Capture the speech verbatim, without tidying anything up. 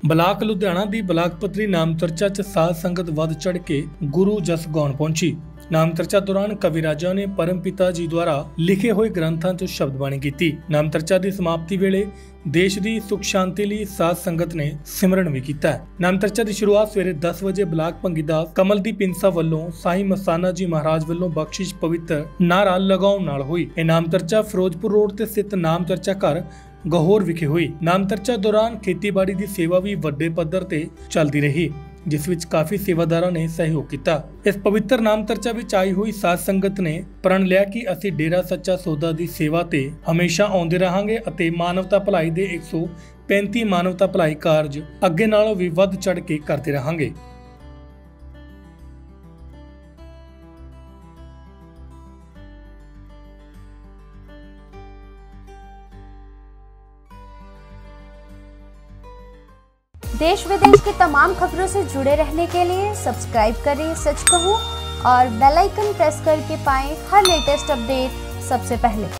Block Ludhiana ਦੀ block ਪੱਧਰੀ ਨਾਮ ਚਰਚਾ ਚ ਸਾਧ ਸੰਗਤ ਵੱਧ ਚੜ ਕੇ ਗੁਰੂ ਜਸ ਗਾਉਣ ਪਹੁੰਚੀ। ਨਾਮ ਚਰਚਾ ਦੌਰਾਨ ਕਵੀ ਰਾਜਾ ਨੇ ਪਰਮ ਪਿਤਾ ਜੀ ਦੁਆਰਾ ਲਿਖੇ ਹੋਏ ਗ੍ਰੰਥਾਂ ਚ ਸ਼ਬਦ ਬਾਣੀ ਕੀਤੀ। ਨਾਮ ਚਰਚਾ ਦੀ ਸਮਾਪਤੀ ਵੇਲੇ देश की सुख शांति लिए साध संगत ने सिमरन भी किया। नाम चर्चा की शुरुआत सवेरे दस बजे ब्लाक भंगीदास कमलदीप इंसा वालों साई मस्ताना जी महाराज वालों बख्शिश पवित्र नारा लगाउण नाल हुई। यह नाम चर्चा फिरोजपुर रोड ते स्थित नाम चर्चा घर गहोर विखे हुई। नाम चर्चा दौरान खेतीबाड़ी की सेवा भी वड्डे पद्धर ते चलती रही, जिस विच काफी सेवादारां ने सहयोग किया। इस पवित्र नाम चर्चा विच आई हुई साध संगत ने प्रण लिया कि असीं डेरा सच्चा सौदा की सेवा ते हमेशा आउंदे रहांगे अते मानवता भलाई दे एक सौ पैंती मानवता भलाई कारज अगे नालों भी वध चढ़ के करते रहांगे। देश विदेश की तमाम खबरों से जुड़े रहने के लिए सब्सक्राइब करें सच कहूं और बेल आइकन प्रेस करके पाएं हर लेटेस्ट अपडेट सबसे पहले।